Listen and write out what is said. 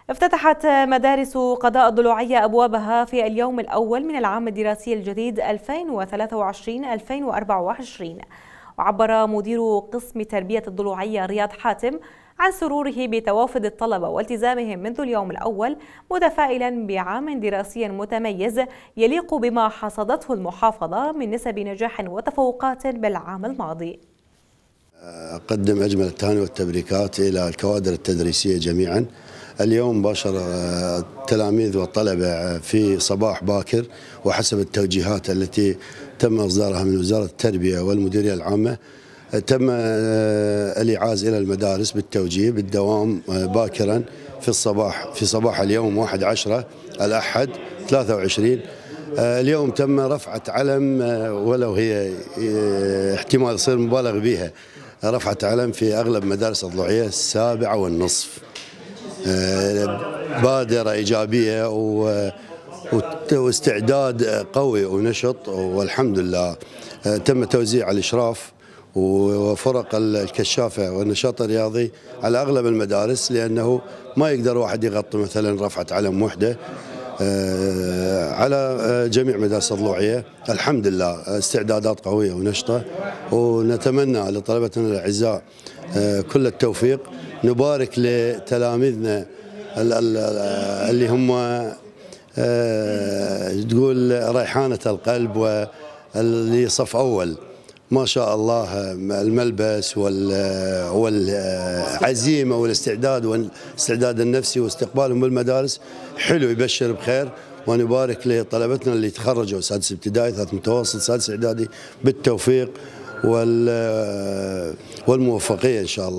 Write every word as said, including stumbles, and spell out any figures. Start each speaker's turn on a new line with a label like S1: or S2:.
S1: افتتحت مدارس قضاء الضلوعية أبوابها في اليوم الأول من العام الدراسي الجديد ألفين وثلاثة وعشرين ألفين وأربعة وعشرين. وعبر مدير قسم تربية الضلوعية رياض حاتم عن سروره بتوافد الطلبة والتزامهم منذ اليوم الأول، متفائلا بعام دراسي متميز يليق بما حصدته المحافظة من نسب نجاح وتفوقات بالعام الماضي.
S2: أقدم أجمل التهاني والتبريكات إلى الكوادر التدريسية جميعا. اليوم باشر التلاميذ والطلبة في صباح باكر وحسب التوجيهات التي تم إصدارها من وزارة التربية والمديرية العامة، تم الإعاز إلى المدارس بالتوجيه بالدوام باكرا في الصباح في صباح اليوم واحد عشرة الأحد ثلاثة وعشرين. اليوم تم رفعة علم، ولو هي احتمال يصير مبالغ بها، رفعة علم في أغلب مدارس الضلوعية السابعة والنصف. بادرة إيجابية واستعداد قوي ونشط، والحمد لله تم توزيع الإشراف وفرق الكشافة والنشاط الرياضي على أغلب المدارس، لأنه ما يقدر واحد يغطي مثلا رفعة علم وحدة على جميع مدارس الضلوعية. الحمد لله استعدادات قوية ونشطة، ونتمنى لطلبتنا الأعزاء كل التوفيق. نبارك لتلاميذنا اللي هم تقول ريحانة القلب واللي صف أول، ما شاء الله الملبس والعزيمة والاستعداد والاستعداد النفسي واستقبالهم بالمدارس حلو، يبشر بخير. ونبارك لطلبتنا اللي تخرجوا سادس ابتدائي، ثالث متوسط، سادس إعدادي بالتوفيق والموفقية إن شاء الله.